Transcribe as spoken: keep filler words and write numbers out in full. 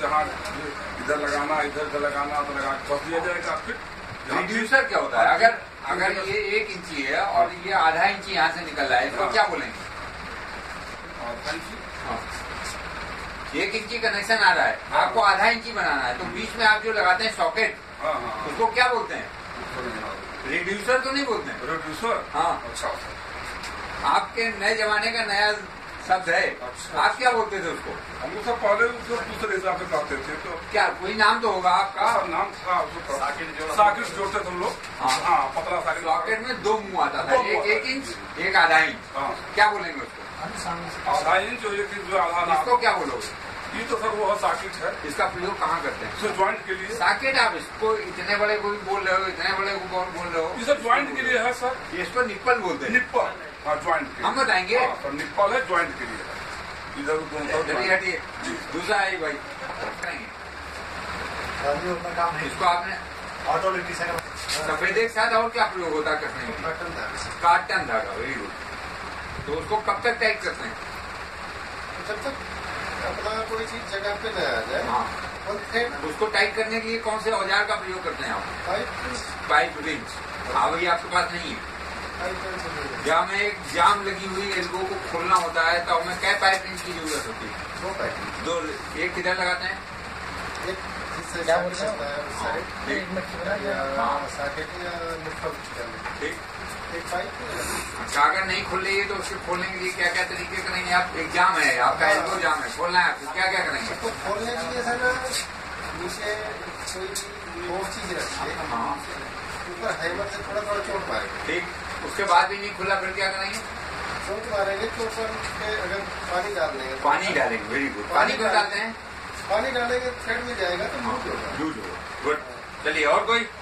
कहाँ इधर लगाना, इधर से लगाना तो लगा के बस दिया जाएगा। फिर रिड्यूसर क्या होता है? अगर अगर ये एक इंची है और ये आधा इंची यहाँ से निकल रहा है तो क्या बोलेंगे? एक इंची कनेक्शन आ रहा है, आपको आधा इंची बनाना है, तो बीच में आप जो लगाते हैं सॉकेट, उसको क्या बोलते हैं? रिड्यूसर तो नहीं बोलते हैं? रिड्यूसर, हाँ। अच्छा, आपके नए जमाने का नया शब्द है। अच्छा। आप क्या बोलते थे उसको? हम लोग सब पहले उसको दूसरे हिसाब से करते थे। तो क्या कोई नाम तो होगा आपका? नाम था साकिट जोड़ते थे हम लोग। हाँ, पतला साकिट। सॉकेट में दो मुंह आता था, एक एक इंच, एक आधा इंच। हाँ। क्या बोलेंगे उसको? आधा इंच और एक इंच जो आधा। इसको क्या बोलोगे? ये तो सर वो साकिट है। इसका प्रयोग कहाँ करते हैं? सर ज्वाइंट के लिए। साकेट आप इसको इतने बड़े को भी बोल रहे हो, इतने बड़े को बोल बोल रहे हो? ये सर ज्वाइंट के लिए है सर। इसको निप्पल बोलते हैं। निप्पल, हाँ ज्वाइंट के। हम बताएंगे। सर निप्पल है, ज्वाइंट के लिए। इधर चलिए हटिए, दूसरा है भाई। इसको आपने ऑटो सफेद एक साथ और क्या प्रयोग होता है कसने में? काटन धागा, वेरी गुड। तो उसको कब तक टाइट करते हैं? जब तक अपना कोई चीज जगह पे न आ जाए। हाँ। उसको टाइट करने के लिए कौन से औजार का प्रयोग करते हैं आप? Pipe pipe wrench. हाँ भाई, आपके पास नहीं है? जहाँ में एक जाम लगी हुई एल्बो को खोलना होता है तो हमें क्या पाइप रिंच की जरूरत होती है? दो पाइप। दो। एक किधर लगाते हैं? एक जिससे क्या बोलते हैं ठीक। एक पाइप। अगर नहीं खोल रही है तो उसके खोलने के लिए क्या क्या तरीके करेंगे आप? एक जाम है, आपका एल्बो जाम है, खोलना है आपको, क्या क्या करेंगे? तो खोलने के लिए सर नीचे कोई और चीज रखिए। हाँ। ऊपर हैमर से थोड़ा थोड़ा चोट मारेंगे। ठीक। उसके बाद भी नहीं खुला फिर क्या करेंगे? चोट मारेंगे तो ऊपर अगर पानी डाल देंगे। पानी डालेंगे, वेरी गुड। पानी क्यों डालते हैं? पानी डालेंगे थ्रेड में जाएगा तो लूज होगा। लूज होगा, गुड। चलिए और कोई?